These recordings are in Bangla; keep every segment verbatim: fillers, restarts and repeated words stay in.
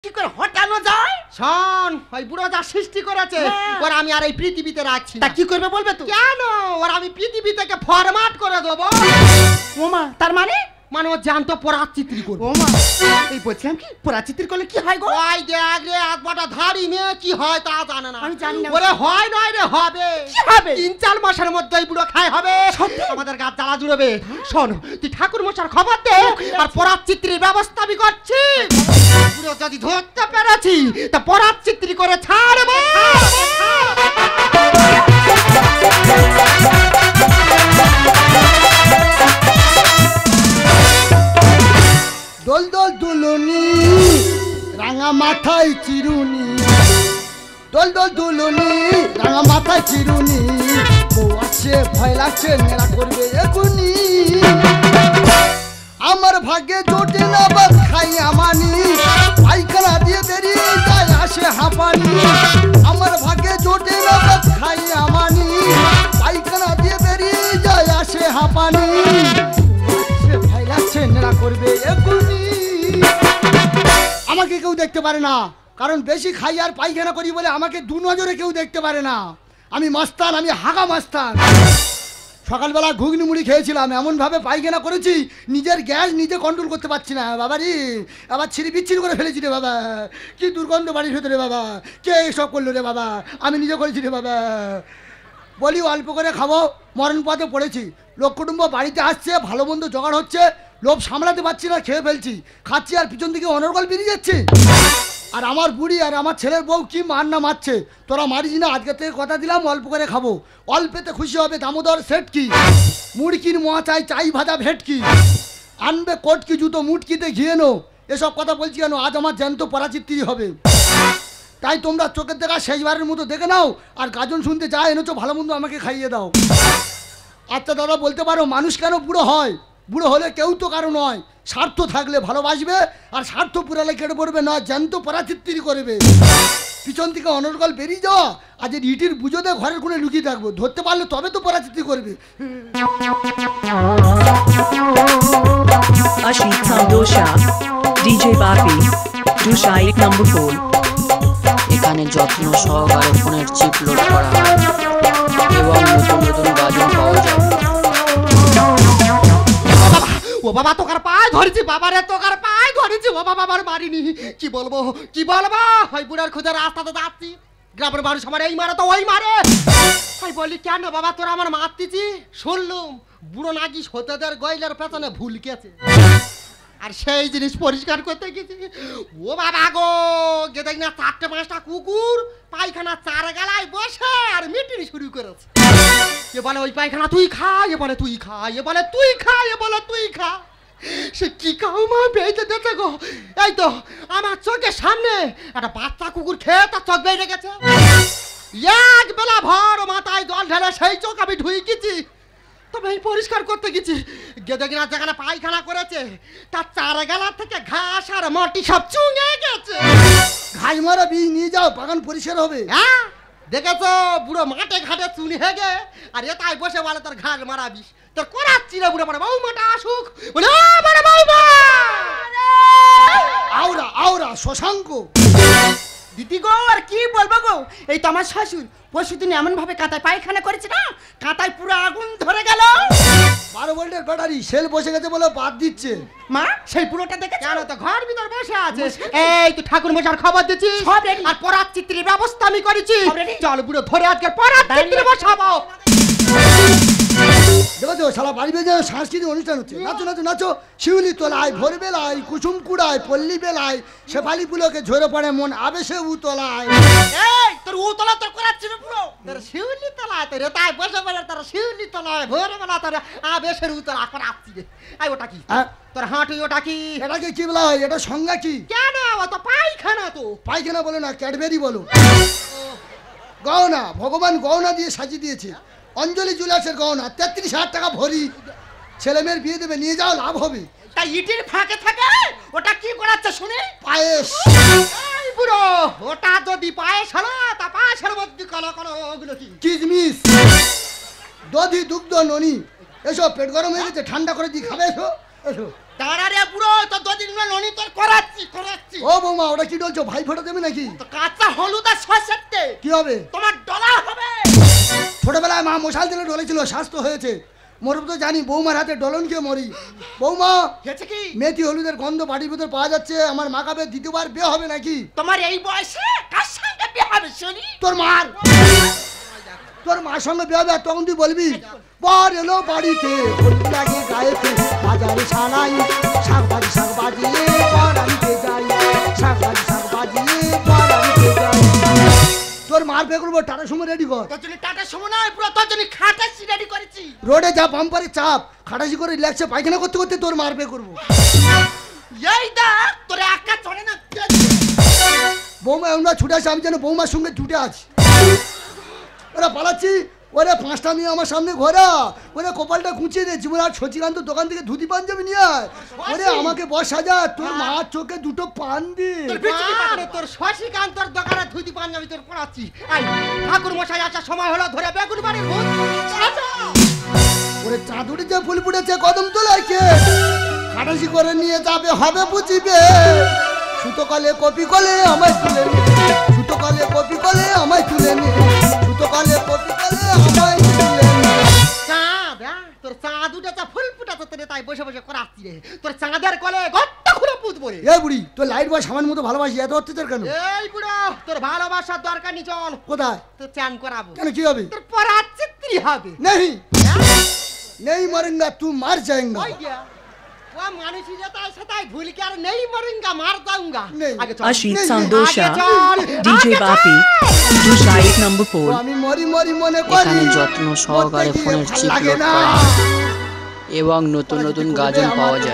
কি করে হটানো যায়? শোন, ওই বুড়ো যা সৃষ্টি করেছে ওর আমি আর এই পৃথিবীতে রাখছি না। তা কি করবে বলবে তো? কেন ওর আমি পৃথিবী থেকে ফরম্যাট করে দেবো। ওমা, তার মানে মানে ও জানতো পরাচিত্রী করবো। ওমা, এই বলছিলাম কি পরাচিত্রী করলে কি হয় গো? ওই দেখ রে একবারটা ধাড়ি নিয়ে কি হয় তা জানে না। আমি জানি না। ওরে হয় নয় রে হবে। কি হবে? তিন চার মাসের মধ্যে এই বুড়ো খাই হবে। সত্যি? আমাদের গাছ জ্বালা জুড়বে। শোন, তুই ঠাকুর মশার খবর দে আর পরাচিত্রীর ব্যবস্থা আমি করছি। বুড়ো যদি ধরতে পেরেছি তা পরাচিত্রী করে ছাড়বো। দোল দোল দুলুনি রাঙা মাথায় চিরুনি, দোল দোল দুলুনি রাঙা মাথায় চিরুনি, বউ আছে ভয় লাগছে নেড়া করবে এগুনি। আমার ভাগ্যে জোটে না বাদ খাই আমানি, পায়খানা দিয়ে বেরিয়ে যায় আসে হাঁপানি। আমার ভাগ্যে জোটে না বাদ খাই আমানি, পায়খানা দিয়ে বেরিয়ে যায় আসে হাঁপানি। ভয় লাগছে নেড়া করবে এগুনি। আমাকে কেউ দেখতে পারে না, কারণ বেশি খাই আর পায়খানা করি বলে আমাকে দু নজরে কেউ দেখতে পারে না। আমি মাস্তান, আমি হাগা মাস্তান। সকালবেলা ঘুগনি মুড়ি খেয়েছিলাম, এমনভাবে পায়খানা করেছি নিজের গ্যাস নিজে কন্ট্রোল করতে পারছি না। বাবা রে, আবার ছিঁড়ি বিচ্ছিরি করে ফেলেছি রে বাবা। কি দুর্গন্ধ বাড়ির ভেতরে বাবা, কে এসব করলো রে বাবা? আমি নিজে করেছি রে বাবা। বলি অল্প করে খাবো, মরণ পথে পড়েছি। লোক কুটুম্ব বাড়িতে আসছে, ভালো মন্দ জোগাড় হচ্ছে, লোভ সামলাতে পারছি না, খেয়ে ফেলছি, খাচ্ছি আর পিছন দিকে অনর্গল বেরিয়ে যাচ্ছে। আর আমার বুড়ি আর আমার ছেলের বউ কি মার না মারছে। তোরা মারিস না, আজকে থেকে কথা দিলাম অল্প করে খাবো। অল্পেতে খুশি হবে দামোদর সেট কি, মুড়কির মোয়া চাই, চাই ভাজা ভেটকি, আনবে কোটকি জুতো মুটকিতে ঘিয়ে নো। এসব কথা বলছি কেন? আজ আমার জ্যান্ত পরাচিত্রী হবে। তাই তোমরা চোখের দেখা শেষবারের মতো দেখে নাও, আর গাজন শুনতে যা এনেছো ভালো মন্দ আমাকে খাইয়ে দাও। আচ্ছা দাদা, বলতে পারো মানুষ কেন বুড়ো হয়? বুড়ো হলে কেউ তো কারো নয়, স্বার্থ থাকলে ভালোবাসবে, আর স্বার্থ পুরালে কেটে পড়বে না, জ্যান্ত পরাচিত্রী করবে। পিছন থেকে অনর্গল বেরিয়ে যাওয়া, আজ ইটির বুঝোতে ঘরের কোণে লুকিয়ে থাকবো, ধরতে পারলে তবে তো পরাচিত্রী করবে। Ashita Dosha, DJ Bapi, Dosha এক নম্বর ফোন। এখানে যত্ন সহকারে ফোনের চিপ লোড করা হয় এবং নতুন নতুন গাজন পাওয়া যায়। ও বাবা, তোকার পায়ে ধরেছি বাবা রে, তোকার পায়ে ধরেছি। ও বাবা, আমার মারিনি। কি বলবো কি বলবো? ওই বুড়ার খুঁজে রাস্তাতে যাচ্ছি, গ্রামের মানুষ আমার এই মারে তো ওই মারে। আমি বলি কেন বাবা তোরা আমার মারতিছি? শুনলুম বুড়ো নাকি সতেদের গয়লার পেছনে ভুল গেছে, আর সেই জিনিস পরিষ্কার করতে গেছি। ও বাবা গো, গে দেখ না চারটে পাঁচটা কুকুর পায়খানা চার গালায় বসে আর মিটিং শুরু করেছে। এ বলে ওই পায়খানা তুই খা, এ বলে তুই খা, এ বলে তুই খা, এ বলে তুই খা। সে কি কাউ মা বেঁচে দেখে গো। এই তো আমার চোখের সামনে একটা বাচ্চা কুকুর খেয়ে তার চোখ বেড়ে গেছে। এক বেলা ভর মাথায় জল ঢেলে সেই চোখ আমি ধুই গেছি। তবে এই পরিষ্কার করতে গেছি, গেদে কিনা যেখানে পায়খানা করেছে তার চার গালা থেকে ঘাস আর মাটি সব চুঙে গেছে। ঘাস মারা বীজ নিয়ে যাও, বাগান পরিষ্কার হবে। হ্যাঁ দেখেছো, বুড়ো মাঠে ঘাটে চুনি হেগে আর এটাই বসে বলে তোর ঘাস মারা বিষ। তোর করাচ্ছি না বুড়ো, মানে বৌমাটা আসুক বলে ও মানে বৌমা আওরা আওরা শশাঙ্ক। দিদি গো, আর কি বলবো গো, এই তো আমার শ্বশুর পরশুদিন এমন ভাবে কাঁটায় পায়খানা করেছে না, কাঁটায় পুরো আগুন ধরে গেল। বারো ভোল্টের ব্যাটারি সেল বসে গেছে বলে বাদ দিচ্ছে। মা সেই পুরোটা দেখে কেন তো ঘর ভিতর বসে আছে। এই তুই ঠাকুর মশার খবর দিচ্ছিস সব ready। আর পরাচিত্রীর ব্যবস্থা আমি করেছি। সব ready। চল বুড়ো ধরে আজকে পরাচিত্রী বসাবো। দেখো শালা বাড়ি বেজে সাংস্কৃতিক অনুষ্ঠান হচ্ছে, নাচো নাচো নাচো। শিউলি তোলায়, ভোর বেলায়, কুসুম কুড়ায়, পল্লী বেলায়, শেফালি ফুলকে ঝরে পড়ে মন আবেশে উতলায়। এই তোর উতলা তোর করাচ্ছি না পুরো, তোর শিউলি তলায় তোর তাই বসে বলে তোর শিউলি তলায় ভোরে বেলা তোর আবেশের উতলা করাচ্ছি রে। এই ওটা কি হ্যাঁ? তোর হাঁটুই ওটা কি? এটাকে কি বলা হয়? এটা সংজ্ঞা কি? কেন ও তো পায়খানা তো। পায়খানা বলো না, ক্যাডবেরি বলো। গহনা, ভগবান গহনা দিয়ে সাজিয়ে দিয়েছে। অঞ্জলি জুয়েলার্সের গহনা তেত্রিশ হাজার টাকা ভরি। ছেলে মেয়ের বিয়ে দেবে, নিয়ে যাও, লাভ হবে। তাই ইটির ফাঁকে থাকে ওটা কি করাচ্ছে শুনে? পায়েস। এই বুড়ো, ওটা যদি পায়েস হলো তা পায়েসের মধ্যে কোনো কোনো ওগুলো কি? কিশমিশ, দধি, দুগ্ধ, ননি, এসব পেট গরম হয়ে গেছে, ঠান্ডা করে দিয়ে খাবে। এসো এসো। দাঁড়া রে বুড়ো, তো দুদিন না ননি তোর করাচ্ছি করাচ্ছি। ও বৌমা, ওটা কি ডলছো? ভাই ফোটা দেবে নাকি? তো কাঁচা হলুদ আর সরষেতে কি হবে? তোমার ডলা হবে। ছোটবেলায় মা মশাল দিলে ডলেছিল, স্বাস্থ্য হয়েছে। মরব তো জানি, বৌমার হাতে ডলন খেয়ে মরি। বৌমা, হয়েছে কি? মেথি হলুদের গন্ধ বাড়ির ভিতর পাওয়া যাচ্ছে। আমার মা কাবে দ্বিতীয়বার বিয়ে হবে নাকি? তোমার এই বয়সে কার সঙ্গে বিয়ে হবে শুনি? তোর মার তোর মার সঙ্গে বিয়ে হবে, আর তখন তুই বলবি পর এলো বাড়িতে, হলুদ লাগে গায়েতে, বাজারে সানাই শাক ভাজি শাক বাজিয়ে পর আনতে যাই, শাক ভাজি শাক বাজিয়ে পর আনতে যাই। তোর মার বিয়ে করবো, টাটার সময় রেডি কর। তোর জন্য টাটা সময় নয়, পুরো তোর জন্য খাটাচ্ছি রেডি করেছি। রোডে যা বাম্পারে চাপ, খাটাসি করে রিল্যাক্সে পায়খানা করতে করতে তোর মার বিয়ে করবো। এই দেখ তোর একা চলে না। বৌমা আমরা ছুটে আসি, আমি যেন বৌমার সঙ্গে ছুটে আছি। ওরা পালাচ্ছি, ওরে পাঁচটা মেয়ে আমার সামনে ঘোরা, ওরে কপালটা গুছিয়ে দে, জীবন আর সচিকান্ত দোকান থেকে ধুতি পাঞ্জাবি নিয়ে আয়। ওরে আমাকে বস সাজা, তোর মার চোখে দুটো পান দি। আরে তোর শশীকান্তর দোকানে ধুতি পাঞ্জাবি তোর পড়াচ্ছি। আই ঠাকুর মশাই আসার সময় হলো, ধরে বেগুন বাড়ির ভূত সাজা। ওরে চাঁদুরি যে ফুল ফুটেছে কদম তোলায় কে, খাটাসি করে নিয়ে যাবে হবে বুঝিবে। সুতো কলে কপি কলে আমায় তুলে নে, সুতো কলে কপি কলে আমায় তুলে নে, সুতো কলে কপি কলে আমায় তুলে নে। চাঁদ, তোর চাঁদ উঠেছে ফুল ফুটাতে তোরে, তাই বসে বসে করাচ্ছি রে। তোর চাঁদের কলে ঘরটা খুলে পুঁতবো রে। এই বুড়ি, তোর লাইট বয় সামান মতো ভালোবাসি, এত অত্যাচার কেন? এই বুড়ো, তোর ভালোবাসার দরকার নেই, চল কোথায়? তোর চান করাবো। কেন, কি হবে? তোর পরার চিত্রি হবে। নেই নেই মরেঙ্গা, তুই মার যায়েঙ্গা। ওই গিয়া ও মানুষই যেটা সেটাই ভুল কি আর নেই মরেঙ্গা, মার যাऊंगा। নেই। আগে চল। Ashit नहीं, Sandosha, आगे चल, D J आगे Bapi, चल। Dushait number four. আমি মরি মরি মনে করি, এখানে যত্ন সহকারে মরতে গিয়ে ফোনের ভাল চিপ লাগে লোড না। করা হয় এবং নতুন নতুন গাজন পাওয়া যায়।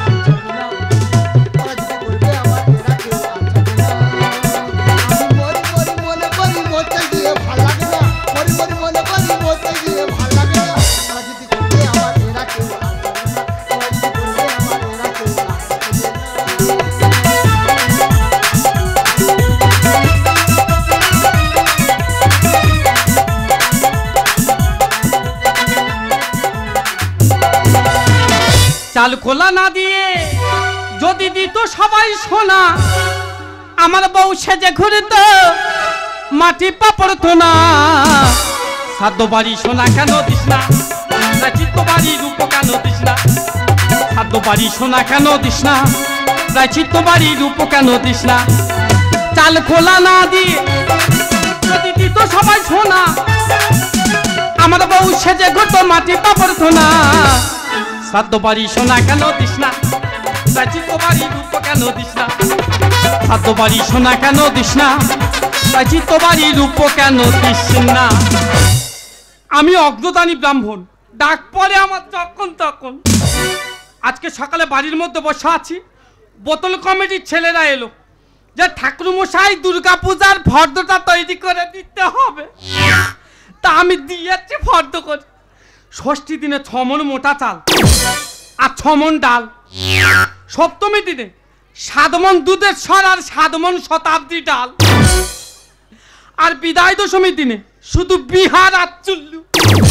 চাল খোলা না দিয়ে যদি দিত সবাই সোনা, আমার বউ সেজে ঘুরত মাটি পাপড় তোনা। সাধ্য বাড়ি সোনা কেন দিস না, চিত্ত বাড়ি রূপ কেন দিস না, সাধ্য বাড়ি সোনা কেন দিস না, চিত্ত বাড়ি রূপ কেন দিস না। চাল খোলা না দিয়ে যদি দিত সবাই সোনা, আমার বউ সেজে ঘুরত মাটি পাপড় তোনা। সাধ্য বাড়ি সোনা কেন দিস না, চিত্ত বাড়ি রূপ কেন দিস না, সাধ্য বাড়ি সোনা কেন দিস না, চিত্ত বাড়ি রূপ কেন দিস না। আমি অগ্রদানী ব্রাহ্মণ, ডাক পরে আমার যখন তখন। আজকে সকালে বাড়ির মধ্যে বসে আছি, বোতল কমিটির ছেলেরা এলো যে ঠাকুরমশাই দুর্গা পূজার ফর্দটা তৈরি করে দিতে হবে। তা আমি দিয়েছি ফর্দ করে। ষষ্ঠী দিনে ছমন মোটা চাল আর ছমন ডাল, সপ্তমী দিনে সাতমন দুধের সর আর সাতমন শতাব্দী ডাল, আর বিদায় দশমীর দিনে শুধু বিহার আর চুল্লু।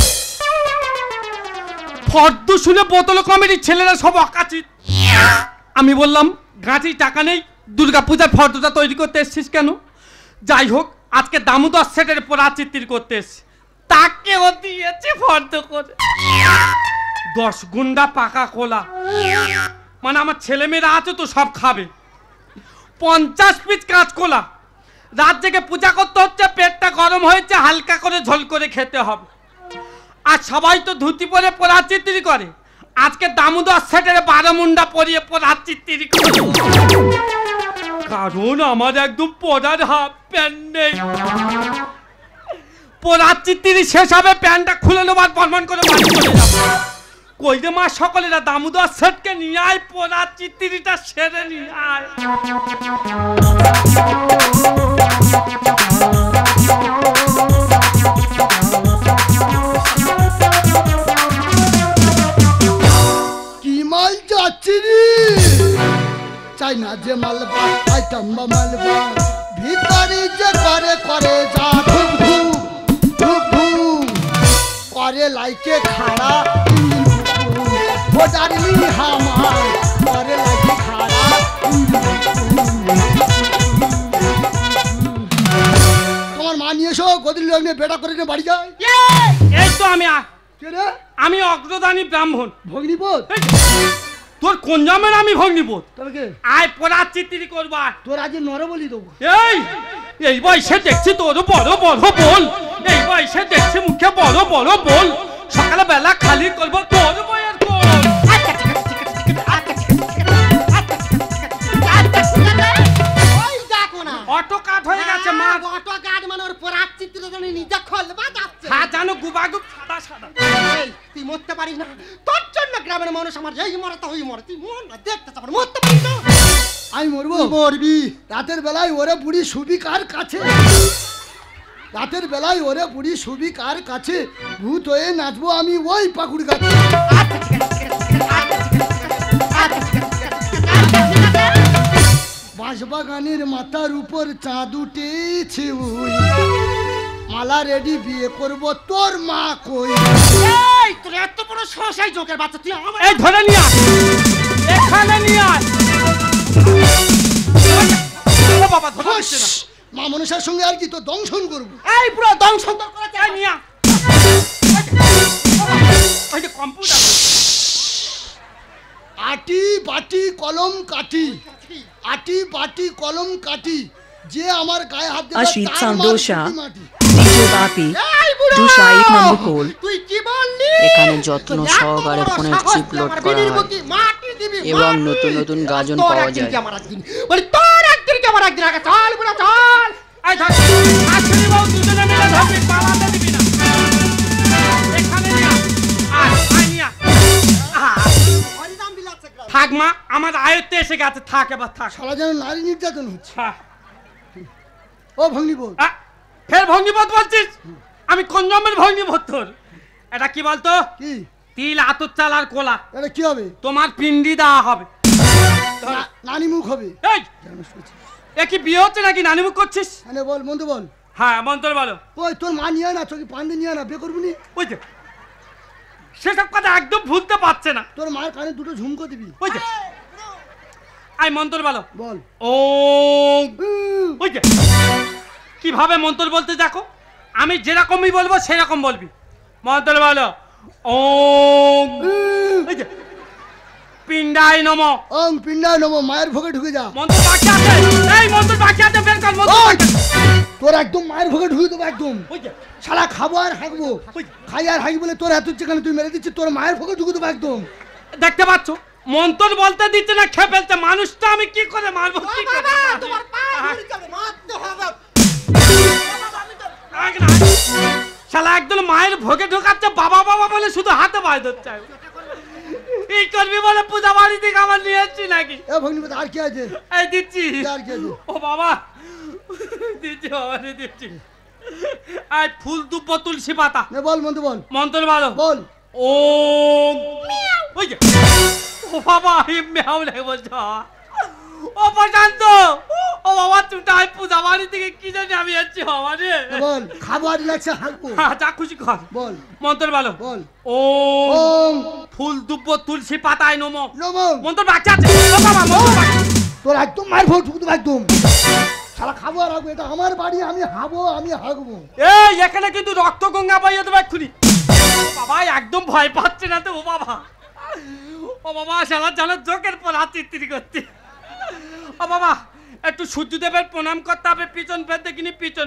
ফর্দ শুনে বোতল কমিটির ছেলেরা সব অকাচিত। আমি বললাম, গাঁচি টাকা নেই, দুর্গা পূজার ফর্দটা তৈরি করতে এসছিস কেন? যাই হোক, আজকে দামোদর সেটের পরাচিত্র করতে এসছি, তাকেও দিয়েছে ফর্দ করে। দশ গুন্ডা পাকা কোলা, মানে আমার ছেলে মেয়েরা আছে তো সব খাবে। পঞ্চাশ পিস কাঁচকলা, রাত জেগে পূজা করতে হচ্ছে, পেটটা গরম হয়েছে, হালকা করে ঝোল করে খেতে হবে। আর সবাই তো ধুতি পরে পরাচিত্র করে, আজকে দামোদর সেটের বারো মুন্ডা পরিয়ে পরাচিত্র করে। কারণ আমার একদম পরার হাফ প্যান্ট নেই। পরাচিত্র শেষ হবে, প্যান্টটা খুলে নেবার বর্মন করে বাড়ি চলে যাবো। কই রে মা সকলেরা, দামোদর সেটকে নিয়ে আয়, পরাচিত্রটা সেরে নিয়ে আয়। কি মাল যাচ্ছি রে, চাই না যে মালবা আইটাম মালবা, ভিতরে যে করে করে যা ধুপ ধুপ ধুপ ধুপ করে লাইকে খাড়া ও ডার্লিং হামার করে লাগে খারাপ। তোমার মা নিয়ে এসো, গদির লোক নিয়ে বেটা করে নিয়ে বাড়ি যায়। এই তো আমি আ- কে রে? আমি অগ্রদানী ব্রাহ্মণ। ভগ্নিপদ? এই, তোর কোন জন্মের আমি ভগ্নিপদ? তবে কে? আয় পড়া চিত্রি করবা। তোর আজ নর বলি দেবো। এই এই বয়সে দেখছি তোর বড় বড় বল, এই বয়সে দেখছি মুখে বড় বড় বল, সকালে বেলা খালি করব তোর বয়ের কোল। ওই দেখো না অটো কাট হয়ে গেছে মা। অটো গার্ড মানে ওর পরাগ চিত্র জানি নিজে খলবা যাচ্ছে। হ্যাঁ জানো গুবাগুব সাদা সাদা। এই, তুই মরতে পারিস না, তোর জন্য গ্রামের মানুষ আমার এই মরতা ওই মরে, তুই মর না, দেখতে চাপ মরতে পারিস না। আমি মরবো? মরবি। রাতের বেলায় ওরে বুড়ি শুবি কার কাছে? রাতের বেলায় ওরে বুড়ি শুবি কার কাছে? ভূত হয়ে নাচবো আমি ওই পাকুড় গাছে। বাঁশবাগানের মাথার উপর চাঁদ উঠেছে ওই, মালা রেডি বিয়ে করব তোর মা কই? এই তোর এত বড় সসাই জোকের বাচ্চা, তুই আমার এই ধরে নিয়ে আয়, এখানে নিয়ে আয়। ও বাবা ধরে ফস! নিচ্ছে না। মা মনসার সঙ্গে আর কি তো দংশন করবো। এই পুরো দংশন তোর করেছে। এই নিয়ে আয়। ওই যে কম্পিউটার। আটি বাটি কলম কাটি, আটি বাটি কলম কাটি, যে আমার গায়ে হাত দেবে Ashit তার মার Samdosha, কুটি মাটি। D J Bapi, Dusha eight number call. তুই কি বললি? এখানে যত্ন সহকারে ফোনের চিপ লোড করা হয় মাটি দিবি এবং নতুন নতুন গাজন পাওয়া যায়। আমার একদিন বলি তোর একদিন কি আমার একদিন আগে চল বুড়া চল। এই ধর। আজকে বাবু দুজনে মিলে ধরবি, পালাতে দিবি না। এখানে নিয়ে আয়। আয়, আয় নিয়ে আয়। আহ, হরিনাম বিলাচ্ছে গ্রাম। থাক মা, আমার আয়ত্তে এসে গেছে, থাক এবার থাক। শালা যেন নারী নির্যাতন হচ্ছে। হ্যাঁ। ও ভগ্নিপদ, আ, ফের ভঙ্গিপথ বলছিস? আমি কোন জন্মের ভঙ্গিপথ তোর? এটা কি বলতো? কি তিল আতর চাল আর কোলা, এটা কি হবে? তোমার পিন্ডি দেওয়া হবে। না- নানি মুখ হবে। এই এ কি বিয়ে হচ্ছে নাকি নানিমুখ করছিস? মানে বল মন্দ বল। হ্যাঁ মন্তর বলো। ওই তোর মা নিয়ে আয় না, চোখে পান্ডে নিয়ে আয় না, বিয়ে করবি নি? ওই যে সেসব কথা একদম ভুলতে পারছে না। তোর মায়ের কানে দুটো ঝুমকো দিবি। ওই যে আই মন্তর বলো। বল। ও ওই যে কিভাবে মন্তর বলতে দেখো, আমি যেরকমই বলবো সেরকম বলবি। মন্তর বলো। ও ওই যে পিন্ডাই নমঃ। ওং পিণ্ডায় নমঃ, মায়ের ভোগে ঢুকে যা। মন্তর বাকি আছে, এই মন্তর বাকি আছে, বের কর মন্তর ওই! বাকি আছে। তোর একদম মায়ের ভোগে ঢুকে দেবো একদম। ওই যে শালা খাবো আর হাঁকবো, ওই। খাই আর হাঁকি বলে তোর এত যেখানে তুই মেরে দিচ্ছিস, তোর মায়ের ভোগে ঢুকে দেবো একদম। দেখতে পাচ্ছ মন্তর বলতে দিচ্ছে না, খেয়ে ফেলছে। মানুষটা আমি কি করে মারবো? কি করে মারবো? আগ না। শালা একদম মায়ের ভোগে ঢোকাচ্ছে, বাবা বাবা বলে শুধু হাতে বাজ ধরছে। এই করবি বলে পূজা বাড়ি থেকে আমার নিয়ে এসছি নাকি? এ ভগ্নিপতি আর কি আছে? এই দিচ্ছি। আর কি আছে? ও বাবা দিচ্ছি, বাবা রে দিচ্ছি। এই ফুল দুব্ব তুলসী পাতা। নে বল মন্দ বল। মন্ত্র ভালো। বল। ও ওই যে ও বাবা এই মেয়াও লাগে বলছো। ও প্রশান্ত, ও বাবা তুমি তাই পূজা বাড়ি থেকে কি জানি আমি যাচ্ছি বাবা রে। নে বল। খাবো আর লাগছে হাঁকবো। হ্যাঁ, যা খুশি কর। বল। মন্ত্র ভালো। বল। ও ওং ফুল দুব্ব তুলসী পাতায় নমঃ। নমঃ। মন্ত্র বাকি আছে। ও বাবা মন্ত্র বাকি। তোর একদম মায়ের ভোগ ঢুকে দেবো একদম। শালা খাবো আর হাঁকবো, এটা আমার বাড়ি, আমি হাবো আমি হাঁকবো। এই এখানে কিন্তু রক্ত গঙ্গা বইয়ে দেবে এক্ষুনি। ও বাবা একদম ভয় পাচ্ছে না তো? ও বাবা, ও বাবা শালা জানো চোখের পর হাত চিত্রি করতে। ও বাবা একটু সূর্যদেবের প্রণাম করতে হবে, পিছন ফের দেখিনি পিছন।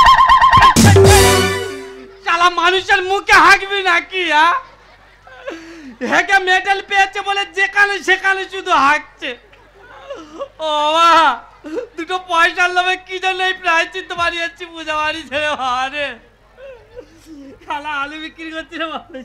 শালা মানুষের মুখে হাঁকবি নাকি? হ্যাঁ হেঁকে মেডেল পেয়েছে বলে যেখানে সেখানে শুধু হাঁকছে। ও বাবা দুটো পয়সার লোভে কি জন্য এই প্রায় চিনতে পারি যাচ্ছি পূজা বাড়ি ছেড়ে। বাবারে শালা আলু বিক্রি করছি রে বাবা।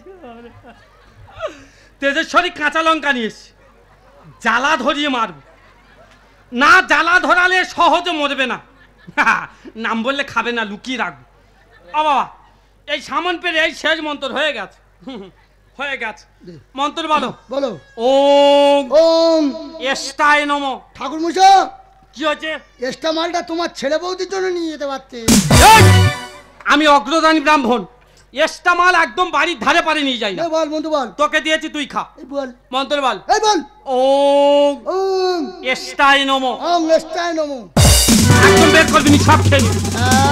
তেজস্বরী কাঁচা লঙ্কা নিয়ে এসছি, জ্বালা ধরিয়ে মারবো না। জ্বালা ধরালে সহজে মরবে না, নাম বললে খাবে না, লুকিয়ে রাখবো। ও বাবা এই সামন পেরে এই শেষ মন্ত্র হয়ে গেছে। হয়ে গেছে মন্ত্র বলো। বলো। ওম ওং এষ্টায় নমঃ। ঠাকুর মশা, কি হচ্ছে? এক্সট্রা মালটা তোমার ছেলে বৌদির জন্য নিয়ে যেতে পারতে। এই! আমি অগ্রদানী ব্রাহ্মণ, এক্সট্রা মাল একদম বাড়ির ধারে পারে নিয়ে যাই না। এই বল মন্ত্র বল। তোকে দিয়েছি তুই খা। এই বল। মন্ত্র বল। এই বল। ওম ওম এক্সট্রায় নমো। ওম এক্সট্রায় নমো। একদম বের করবি নি, সব খেয়ে নিবি।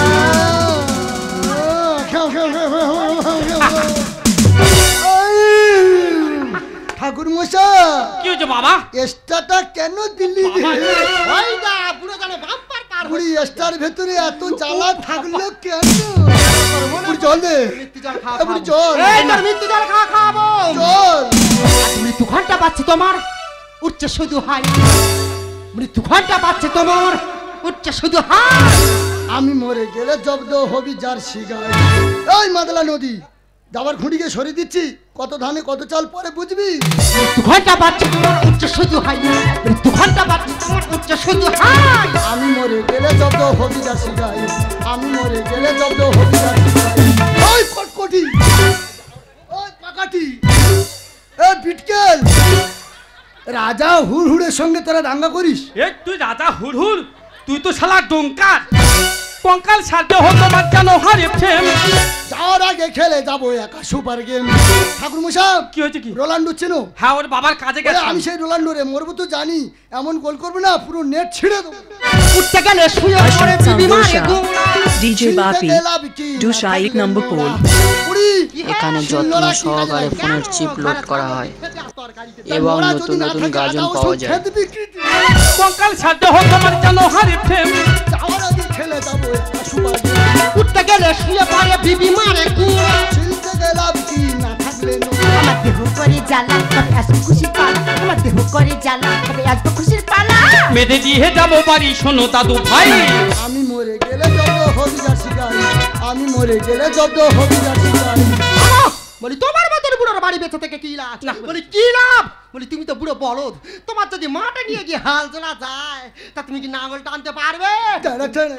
ঠাকুর মশাই কি হয়েছে বাবা? এক্সট্রাটা কেন দিলি? ওই দা বুড়ো জানে বাম্পার পার বুড়ি এক্সট্রার ভেতরে এত জ্বালা থাকলো কেন? বুড়ি জল দে। মৃত্যু জল খা এ বুড়ি জল। এই তোর মৃত্যু জল খা খাবো। জল। মৃত্যু ঘন্টা বাজছে তোমার, উঠছে শুধু হাই। মৃত্যু ঘন্টা বাজছে তোমার, উঠছে শুধু হাই। আমি মরে গেলে জব্দ হবি যার শিগায়। এই মাদলা নদী যাবার খুঁড়িকে সরিয়ে দিচ্ছি, কত ধানে কত চাল পরে বুঝবি। মৃত্যু ঘন্টা বাজছে তোমার, উঠছে শুধু হাই। মৃত্যু ঘন্টা বাজছে তোমার, উঠছে শুধু হাই। আমি মরে গেলে জব্দ হবি যার শিগায়। আমি মরে গেলে জব্দ হবি যার শিগায়। ওই কটকটি, ওই পাকাটি, এ বিটকেল, রাজা হুড়হুড়ের সঙ্গে তোরা দাঙ্গা করিস। এই তুই রাজা হুড়হুড়, তুই তো শালা ডঙ্কার। কঙ্কাল সাজতে হতো বাচ্চানো হারে ফেম। যাওয়ার আগে খেলে যাবো একা সুপার গেম। ঠাকুর মশাই কি হয়েছে কি? রোনাল্ডো চেনো? হ্যাঁ ওর বাবার কাজে ওরে, গেছে। আমি সেই রোনাল্ডো রে, মরবো তো জানি, এমন গোল করবো না পুরো নেট ছিঁড়ে দেবো। উঠতে গেলে শুয়ে পড়ে Ashok বিবি মারে Sangosha, গোলা। D J Bapi, Dushaik number four. এখানে যত্ন সহকারে ফোনের চিপ লোড করা হয় এবং নতুন নতুন গাজন পাওয়া যায়। কঙ্কাল সাজতে হতো বাচ্চানো হারে ফেম। খেলে যাবো একা সুপার গেম। উঠতে গেলে শুয়ে পড়ে বিবি মারে গোলা। ছিলতে গেলাম কি না থাকলে নো। আমার দেহ করে জ্বালা তবে আজ খুশির পালা। আমার দেহ করে জ্বালা তবে আজ খুশির পালা। মেধে দিয়ে যাবো বাড়ি, শোনো দাদু ভাই। আমি মরে গেলে জব্দ হবি যার শিকারি। আমি মরে গেলে জব্দ হবি যার শিকারি। বলি তোমার মতন বুড়োর বাড়ি বেঁচে থেকে কি লাভ? বলি কি লাভ? বলি তুমি তো বুড়ো বলদ, তোমার যদি মাঠে নিয়ে গিয়ে হাল চলা যায় তা তুমি কি নাঙ্গল টানতে পারবে? টানা টানা।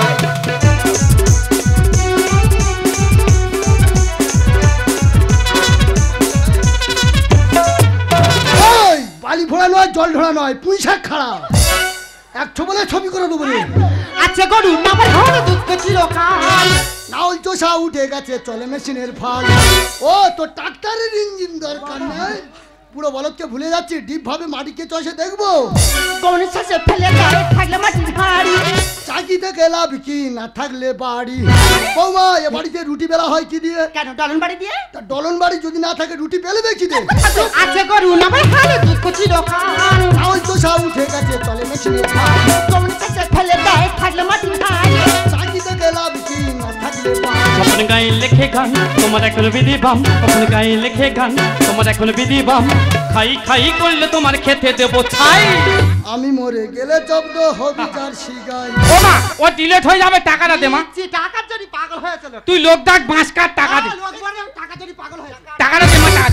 ওই, বালি ফোড়া নয়, জল ঢোড়া নয়, পুঁই শাক খাড়া। একশো বলে ছবি করে দেবো রে। আচ্ছা গরু আমার ঘরে দুধ কচির কাল। নাউল চোষা উঠে গেছে, চলে মেশিনের ফাল। ও তো ট্রাক্টরের ইঞ্জিন দরকার নাই। পুরো বলদকে ভুলে যাচ্ছি, ডিপ ভাবে মাটিকে চষে দেখবো। কোন শেষে ফেলে যায় থাকলে মাটির হাড়ি। চাকিতে গেলাম কি না থাকলে বাড়ি। বৌমা এ বাড়িতে রুটি বেলা হয় কি দিয়ে? কেন ডলন বাড়ি দিয়ে? তা ডলন বাড়ি যদি না থাকে রুটি বেলবে কি দিয়ে? আচ্ছা গরু আমার ঘরে দুধ কচির কাল। নাউল চোষা উঠে গেছে, চলে মেশিনের ফাল। কোন শেষে ফেলে যায় থাকলে মাটির হাড়ি। চাকিতে গেলাম কি না থাকলে বাড়ি। স্বপ্ন গায়ে লেখে গান তোমার এখন বিধি বাম। স্বপ্ন গায়ে লেখে গান তোমার এখন বিধি বাম। খাই খাই করলে তোমার খেতে দেবো ছাই। আমি মরে গেলে জব্দ হবি যার শিগায়। ও মা, ও ডিলেট হয়ে যাবে, টাকাটা দে মা। যে টাকার জন্য পাগল হয়েছিল। তুই লোক ডাক, বাঁশ কাট, টাকা দে। টাকা জন্য পাগল হয়ে টাকাটা দে মা, টাকা।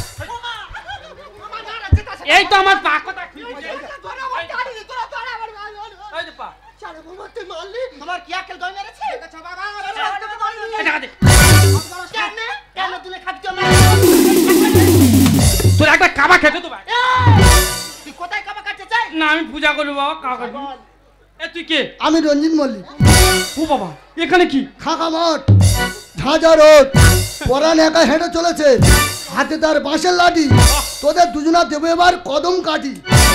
এই তো আমার পা কথা। এই যে পা। আমার কি আকেল দই মেরেছে? এই টাকা দে। কেন কেন তুলে খাচ্ছ না? তোর একটা কাবা খেতে তো ভাই। তুই কোথায় কাবা কাটতে চাই? না আমি পূজা করবো বাবা, কাবা কাটবো। এ তুই কে? আমি রঞ্জিত মল্লিক। ও বাবা, এখানে কি? খাকা মাঠ, ঝাঁঝা রোড, পরান একা হেঁটে চলেছে, হাতে তার বাঁশের লাঠি। তোদের দুজনা দেবো এবার কদম কাটি।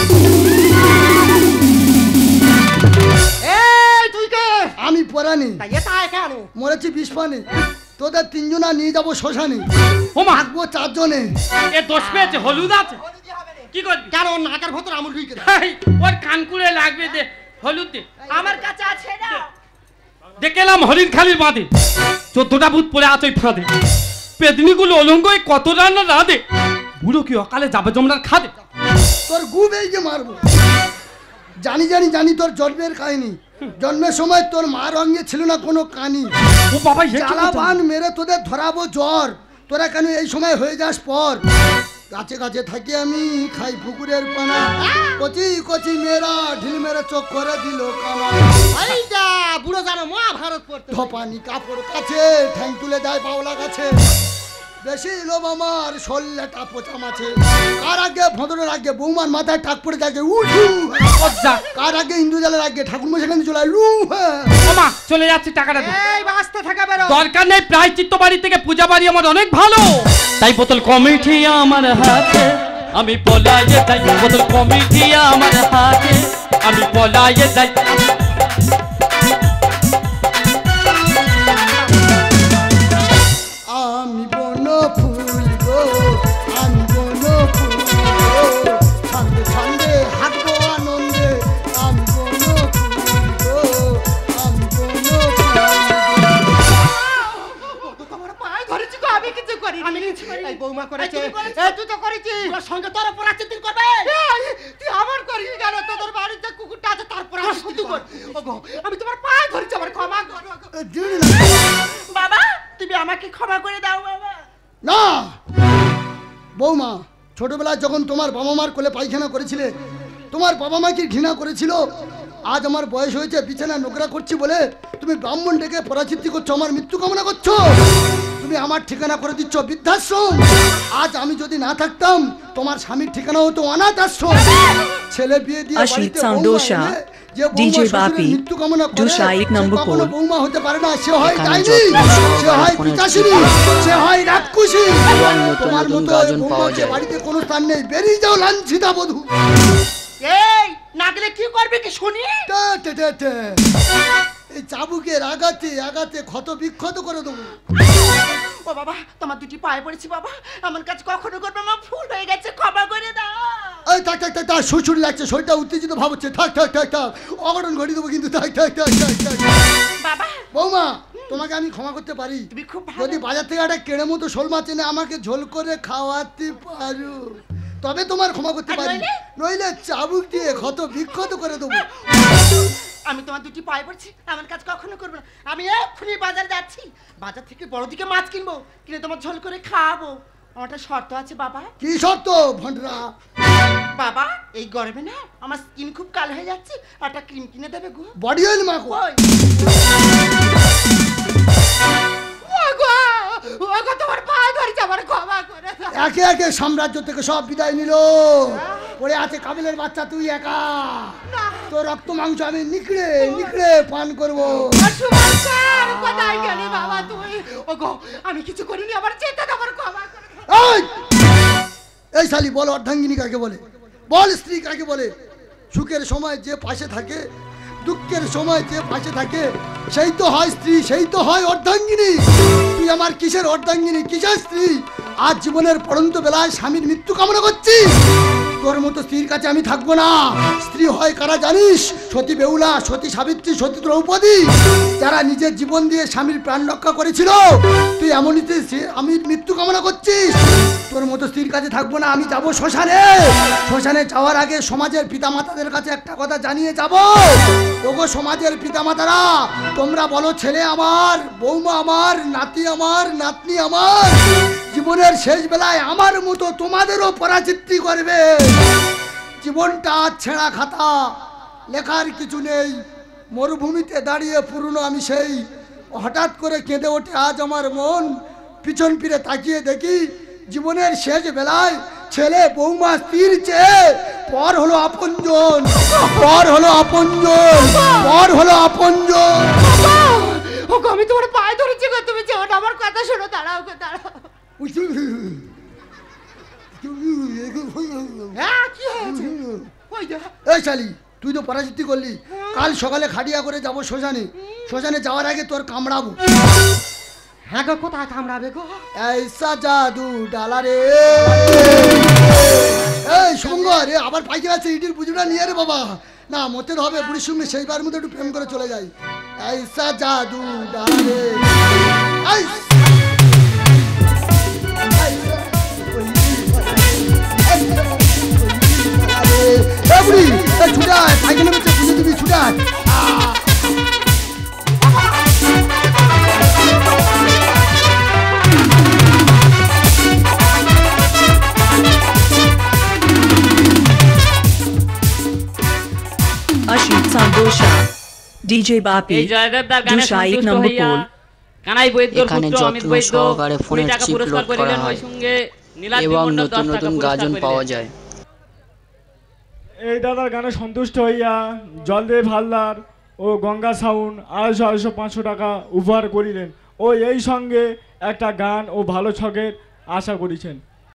এই তুই কে? আমি পরানি, তাই এটা কেন? মরেছি বিষ পানি। তোদের তিনজনা নিয়ে যাবো শ্মশানে, ও মা, থাকবো চারজনে। এ দোষ পেয়েছে, হলুদ আছে। কি করবি? কেন নাকের ভেতর আমুল ঢুকে? এই, ওর কানকুড়ে লাগবে, দে হলুদ দে। আমার কাছে আছে না। দেখে এলাম হরিণ খালির বাঁধে চোদ্দটা ভূত পড়ে আছে ওই ফাঁদে। পেদনিগুলো অলঙ্গ কত রান্না রাধে। বুড়ো কি অকালে যাবে জমরার খাদে। তোর গু বেইকে মারবো। জানি জানি জানি তোর জন্মের কাহিনী। জন্মের সময় তোর মার অঙ্গে ছিল না কোনো কানি। ও বাবা, এ কি জ্বালা কথা? বান মেরে তোদের ধরাবো জ্বর। তোরা কেন এই সময় হয়ে যাস পর? গাছে গাছে থাকি আমি, খাই পুকুরের পানা। কচি কচি মেয়েরা ঢিল মেরে চোখ করে দিল কানা। এই যা বুড়ো জানো মহাভারত পড়তে। ধপানি কাপড় কাছে, ঠ্যাং তুলে যায় বাউলা গাছে। বেশি লোভ আমার শরীরটা পোচা মাছে। কার আগে ভদ্রের আগে বৌমার মাথায় টাক পড়ে থাকে উঠু। অজ্জা। কার আগে ইন্দু জালের আগে ঠাকুর মশাই চলে লু। ও মা চলে যাচ্ছি টাকাটা দে। এই বাঁচতে থাকা বেরো। দরকার নেই, প্রায়শ্চিত্ত বাড়ি থেকে পূজা বাড়ি আমার অনেক ভালো। তাই বোতল কমিটি আমার হাতে, আমি পলাইয়ে যাই। বোতল কমিটি আমার হাতে, আমি পলাইয়ে যাই। আমি বন ফুল গো, আমি বন ফুল গো, ছন্দে ছন্দে হাঁটবো আনন্দে। আমি বন ফুল গো, আমি বন ফুল গো। তোমার পায়ে ধরেছি গো, আমি কিছু করি। আমি কিছু করিনি। এই বৌমা করেছে। এই তুই করেছিস? এই তুই তো করেছিস। তোর সঙ্গে তোর পরাচিত্তি করবে। এই, তুই আমার করিস কেন? তোদের বাড়িতে কুকুরটা আছে তারপর আমি শুধু কর। ওগো, আমি তোমার পায়ে ধরেছি, আমার ক্ষমা করো গো। এ, দিদি না। বাবা তুমি আমাকে ক্ষমা করে দাও বাবা। না বৌমা, ছোটবেলায় যখন তোমার বাবা মার কোলে পায়খানা করেছিলে, তোমার বাবা মা কি ঘৃণা করেছিল? আজ আমার বয়স হয়েছে, বিছানা নোংরা করছি বলে তুমি ব্রাহ্মণ ডেকে পরাচিত্তি করছো, আমার মৃত্যু কামনা করছো। তুমি আমার ঠিকানা করে দিচ্ছ বৃদ্ধাশ্রম। আজ আমি যদি না থাকতাম, তোমার স্বামীর ঠিকানা হতো অনাথ আশ্রম। ছেলে বিয়ে দিয়ে Ashit বাড়িতে বৌমা Sandosha, এনে যে বৌমা D J শ্বশুরের Bapi, মৃত্যু কামনা করে, Dusha এক সে number কখনো four। বৌমা হতে পারে না। সে হয় এখানে ডাইনি, যত্ন সহকারে সে হয় ফোনের পিতাশ্রী, চিপ সে হয় রাক্ষসী। এবং নতুন তোমার নতুন মতো গাজন পাওয়া বৌমাকে যায়। বাড়িতে কোনো স্থান নেই, বেরিয়ে যাও লাঞ্ছিতা বধূ। এই না গেলে কি করবে কি শুনি? তে, তে, তে, তে। এই চাবুকের আঘাতে আঘাতে ক্ষত বিক্ষত করে দেবো। ও বাবা তোমার দুটি পায়ে পড়েছি বাবা, আমার কাছে কখনো করবে না, ফুল হয়ে গেছে, ক্ষমা করে দাও। এই থাক থাক থাক, তার শ্বশুর লাগছে, শরীরটা উত্তেজিত ভাব হচ্ছে। থাক থাক থাক থাক, অঘটন ঘটিয়ে দেবো কিন্তু। থাক থাক থাক থাক থাক। বাবা বৌমা, তোমাকে আমি ক্ষমা করতে পারি তুমি খুব ভালো। যদি বাজার থেকে একটা কেড়ে মতো শোল মাছ এনে আমাকে ঝোল করে খাওয়াতে পারো, তবে তোমার ক্ষমা করতে আর পারি। নইলে? নইলে চাবুক দিয়ে ক্ষত বিক্ষত করে দেবো। আমি তোমার দুটি পায়ে পড়ছি, আমার কাজ কখনো করবে না। আমি এক্ষুনি বাজার যাচ্ছি, বাজার থেকে বড় দিকে মাছ কিনবো, কিনে তোমার ঝোল করে খাওয়াবো। আমার একটা শর্ত আছে বাবা। কি শর্ত ভন্ডরা? বাবা এই গরমে না আমার স্কিন খুব কালো হয়ে যাচ্ছে, একটা ক্রিম কিনে দেবে গো। বডি অয়েল মাখো। ওই ওগো, ওগো, তোমার পায়ে ধরেছি, আমার ক্ষমা করে দাও। একে একে সাম্রাজ্য থেকে সব বিদায় নিল। পড়ে আছে কাবিলের বাচ্চা, তুই একা। তোর রক্ত মাংস আমি নিকড়ে নিকড়ে পান করবো। সুমার, কোথায় গেলি বাবা তুই? ওগো, আমি কিছু করিনি, আমার যেতে দাও, আমার ক্ষমা করে দাও। এই! এই শালি বল, অর্ধাঙ্গিনী কাকে বলে? বল স্ত্রী কাকে বলে? সুখের সময় যে পাশে থাকে, দুঃখের সময় যে পাশে থাকে, সেই তো হয় স্ত্রী, সেই তো হয় অর্ধাঙ্গিনী। তুই আমার কিসের অর্ধাঙ্গিনী, কিসের স্ত্রী? আজ জীবনের পড়ন্ত বেলায় স্বামীর মৃত্যু কামনা করছিস। তোর মতো স্ত্রীর কাছে আমি থাকবো না। স্ত্রী হয় কারা জানিস? সতী বেহুলা, সতী সাবিত্রী, সতী দ্রৌপদী, যারা নিজের জীবন দিয়ে স্বামীর প্রাণ রক্ষা করেছিল। তুই এমনই স্বামীর মৃত্যু কামনা করছিস। তোর মতো স্ত্রীর কাছে থাকবো না। আমি যাব শ্মশানে। শ্মশানে যাওয়ার আগে সমাজের পিতামাতাদের কাছে একটা কথা জানিয়ে যাব। ওগো সমাজের পিতামাতারা, তোমরা বলো ছেলে আমার, বৌমা আমার, নাতি আমার, নাতনি আমার, জীবনের শেষ বেলায় আমার মতো তোমাদেরও পরাচিত্তি করবে। জীবনটা ছেঁড়া খাতা, লেখার কিছু নেই। মরুভূমিতে দাঁড়িয়ে পুরনো আমি সেই। হঠাৎ করে কেঁদে ওঠে আজ আমার মন। পিছন ফিরে তাকিয়ে দেখি জীবনের শেষ বেলায় ছেলে বৌমা স্ত্রীর চেয়ে পর হলো আপনজন, পর হলো আপনজন, পর হলো আপনজন। ওগো, আমি তোমার পায়ে ধরেছি গো, তুমি যেও না, আমার কথা শোনো, দাঁড়াও গো, দাঁড়াও। হ্যাঁ, কি হয়েছে? ওই দেখ। এই শালি, তুই তো পরাচিত্তি করলি। কাল সকালে খাটিয়া করে যাবো শ্মশানে। শ্মশানে যাওয়ার আগে তোর কামড়াবো। হ্যাঁ গো, কোথায় কামড়াবে গো? এইসা জাদু ডালা রে। এই সঙ্গ রে, আবার পাইকার আছে, ইটির পুজোটা নিয়ে রে বাবা। না মতে হবে, বুড়ির সঙ্গে সেইবার মধ্যে একটু প্রেম করে চলে যাই। এইসা জাদু ডালা রে। এই বুড়ি, ছুটায় পাইখানা বেঁচে পুজো দিবি, ছুটায়। Ashit Sandosha, D J Bapi, এই জয়দেবদার গানে Dusha এক সন্তুষ্ট number হইয়া four। কানাই বৈদ্যর এখানে পুত্র অমিত যত্ন বৈদ্য সহকারে কুড়ি ফোনের টাকা চিপ পুরস্কার লোড করা করিলেন, ওই হয় সঙ্গে নীলাদ্রি এবং মণ্ডল নতুন দশ টাকা নতুন পুরস্কার গাজন করিলেন। পাওয়া যায়। এই দাদার গানে সন্তুষ্ট হইয়া জলদেব হালদার ও গঙ্গা সাউন্ড আড়াইশো আড়াইশো পাঁচশো টাকা উপহার করিলেন ও এই সঙ্গে একটা গান ও ভালো ছকের আশা করেছেন।